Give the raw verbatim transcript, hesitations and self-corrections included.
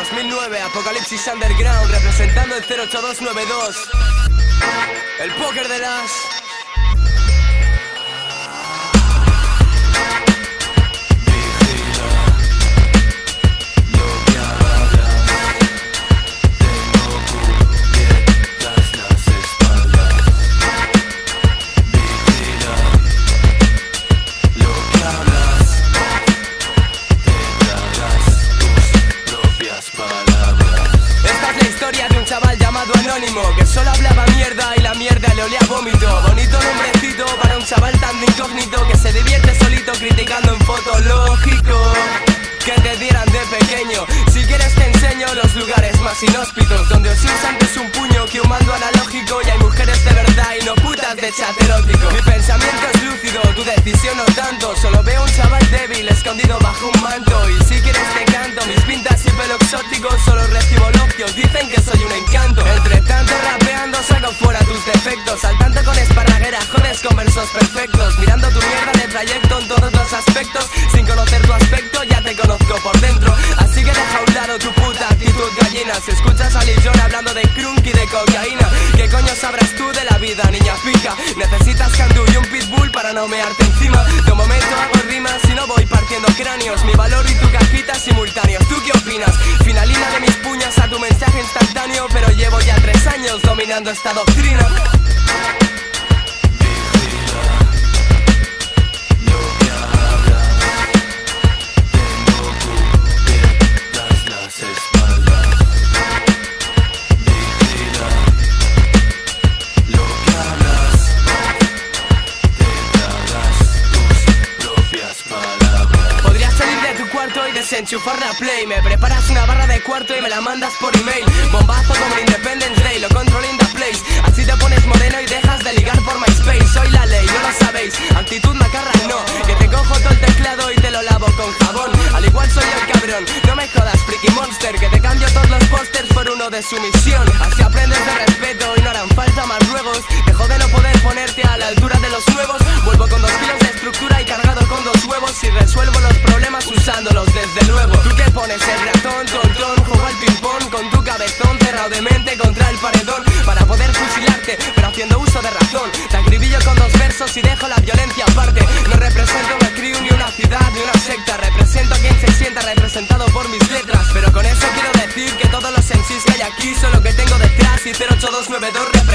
dos mil nueve, Apocalipsis Underground, representando el cero ocho dos nueve dos. El póker de las... de un chaval llamado Anónimo, que solo hablaba mierda y la mierda le olía a vómito. Bonito nombrecito para un chaval tan de incógnito, que se divierte solito criticando en fotológico que te dieran de pequeño. Si quieres te enseño los lugares más inhóspitos, donde os usa antes un puño que un mando analógico, y hay mujeres de verdad y no putas de chat erótico. Mi pensamiento es lúcido, tu decisión no tanto. Solo veo un chaval débil escondido bajo un manto, y si quieres te canto mis pintas y pelo exótico. Solo recibo elogios, dicen que soy un encanto. Entre tanto rapeando saco fuera tus defectos, al tanto con esparraguera jodes con versos perfectos, mirando tu mierda de trayecto en todos los aspectos. Sin conocer tu aspecto ya te conozco por dentro, así que deja a un lado tu puta actitud gallina. Si escuchas a Lil Jon hablando de crunk y de cocaína, ¿qué coño sabrás tú de la vida, niña pica? Necesitas candú y un pitbull para no mearte encima. De momento hago rimas y no voy partiendo cráneos, mi valor y tu cajita simultáneos. ¿Tú qué opinas? Finaliza de mis puñas a tu mensaje instantáneo, pero llevo ya tres años dominando esta doctrina. Y desenchufar la play, me preparas una barra de cuarto y me la mandas por email. Bombazo como el Independence Day, lo controlo in the place. Así te pones moreno y dejas de ligar por MySpace. Soy la ley, no lo sabéis, actitud macarra no, que te cojo todo el teclado y te lo lavo con jabón. Al igual soy el cabrón, no me jodas Freaky Monster, que te cambio todos los pósters por uno de sumisión. Así aprendes de respeto y no harán falta más ruegos. Dejo de no poder ponerte a la altura de los nuevos. Vuelvo con dos kilos de estructura y cargado con dos huevos, y resuelvo los problemas usándolos desde luego. Tú que pones el ratón, tontón, juego al ping-pong con tu cabezón cerrado de mente contra el paredón, para poder fusilarte, pero haciendo uso de razón. Te acribillo con dos versos y dejo la violencia aparte. No represento una crew, ni una ciudad, ni una secta. Represento a quien se sienta representado por mis letras. Pero con eso quiero decir que todos los M Cs que hay aquí son lo que tengo detrás, y cero ocho dos nueve dos